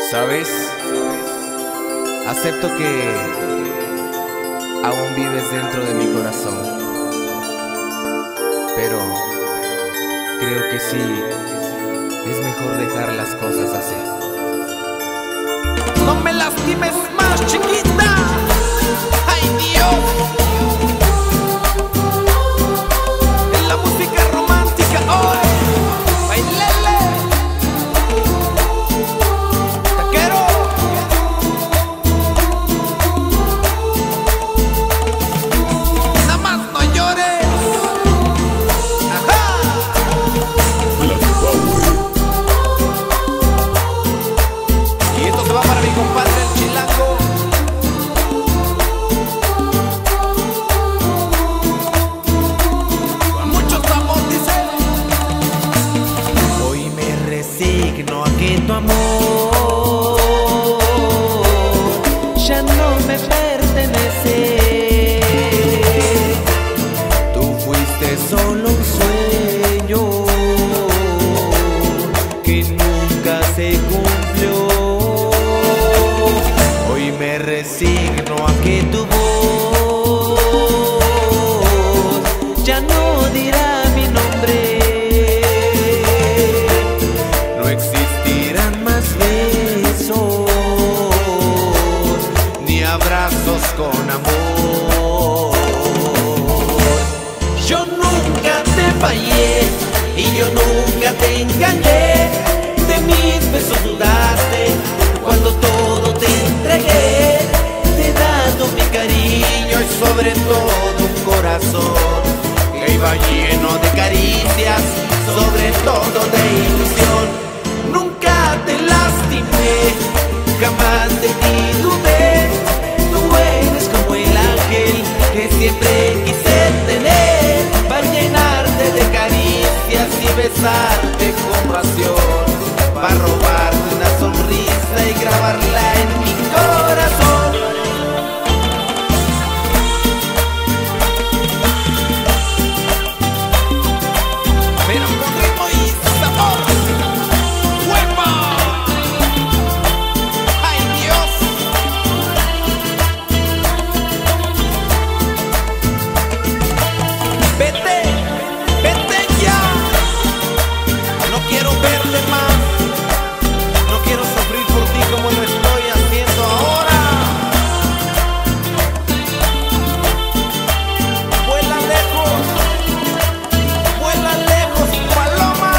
¿Sabes? Acepto que aún vives dentro de mi corazón, pero creo que sí, es mejor dejar las cosas así. No me lastimes más, chiquita. Ay, Dios. En la música romántica hoy, bailele. Taquero. Nada más no llores. Ajá. Y esto se va para mi compadre el chilango. Con muchos amos dice. Hoy me resigno a que tu amor ya no me pertenece. Tú fuiste solo un sueño que nunca se cumplió. Hoy me resigno a que tu voz ya no dirá mi nombre. No existirán más besos ni abrazos con amor. Yo nunca te fallé y yo nunca te engañé. De mis besos dudaste cuando todo te entregué. Te he dado mi cariño y sobre todo un corazón que iba lleno de caricias, sobre todo de ilusión. Nunca te lastimé, jamás de ti dudé. Tú eres como el ángel que siempre quise tener, para llenarte de caricias y besarte con pasión, para robarte una sonrisa y grabarla en mi corazón. Pero con ritmo y sabor. ¡Huepa! ¡Ay, Dios! Vete, vete ya. No quiero verte más. No quiero sufrir por ti como lo estoy haciendo ahora. Vuela lejos, paloma.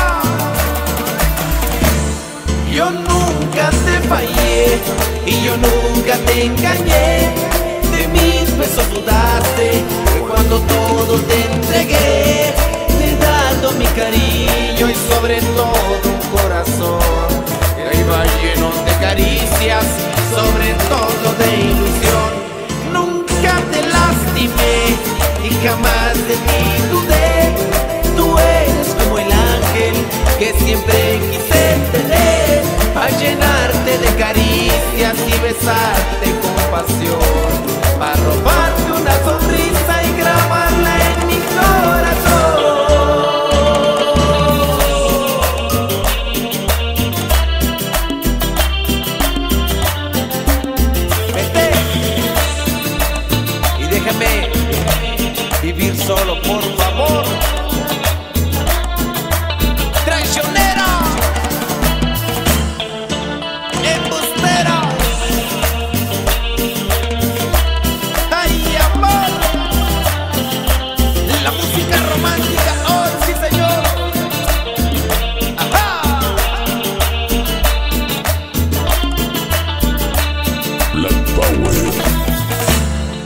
Yo nunca te fallé y yo nunca te engañé. De mis besos dudaste cuando todo te entregué. Te he dado mi cariño y sobre todo un corazón que iba lleno de caricias, sobre todo de ilusión. Nunca te lastimé y jamás de ti dudé. Tú eres como el ángel que siempre quise tener, para llenarte de caricias y besarte con pasión, para robarte una sonrisa y grabarla en mi corazón. Vete y déjame vivir solo, por favor. Traicionera, embustera. Ay, amor. La música romántica hoy, sí, señor. Ajá.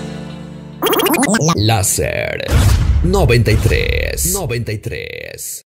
Láser 93.